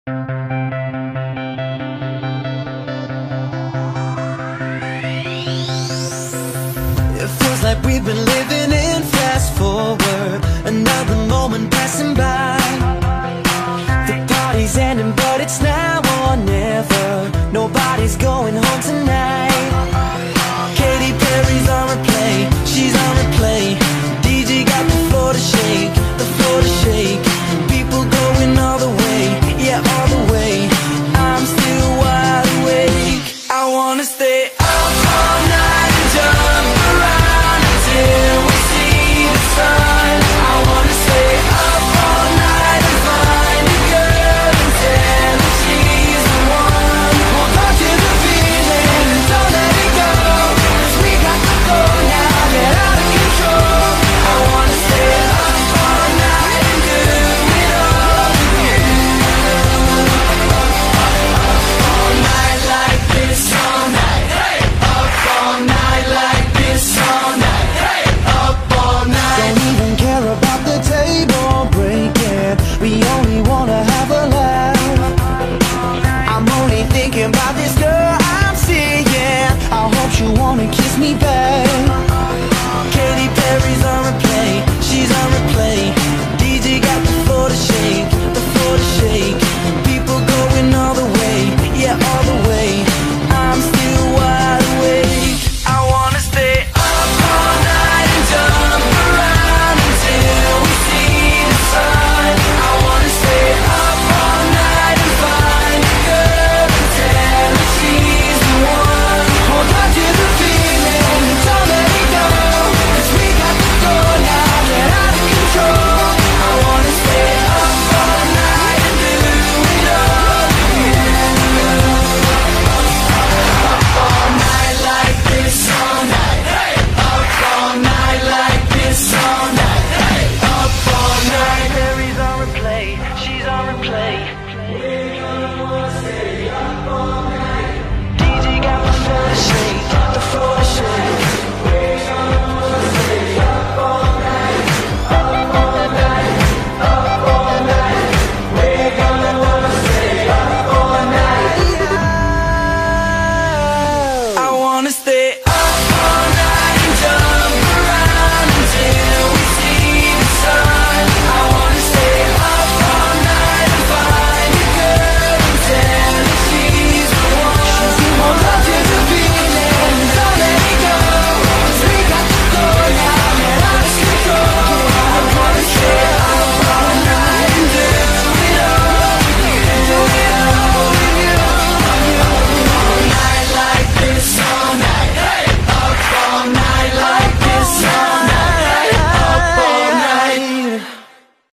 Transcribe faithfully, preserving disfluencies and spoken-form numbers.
It feels like we've been living in fast forward, another moment passing by. The party's ending, but it's now or never. Nobody's going home tonight. Katy Perry's on replay, she's on replay. D J got the floor to shake, the floor to shake. People going all the way, yeah, all the way. I'm still wide awake. I wanna stay up all night and jump around until we see the sun. I wanna stay up all night and find a girl and tell her she's the one. Hold on to the feeling and don't let it go, 'cause we got to go now, get out of control. I wanna stay up all night and do it all again. Up all night like this all night. Hey! Up all night like this all night. Hey! Up all night. Don't even care about the table breaking, we only wanna have a laugh. I'm only thinking about this girl I'm seeing, I hope she wanna kiss me back. Katy Perry's on replay, she's on replay. D J got the floor to shake, the floor to shake. People going all the way, yeah, all the way. I'm still wide awake. I wanna stay up all night and jump around until we see the sun. I wanna stay up all night and find a girl and tell her she's the one. Hold on to the feeling and don't let it go, 'cause we got to go now, get out of control. I wanna stay up all night and do it all again. Up all night like this all night. Hey! Up all night like this all night. Hey! Up all night. Mary's on replay, she's on replay. D J got the floor to shake.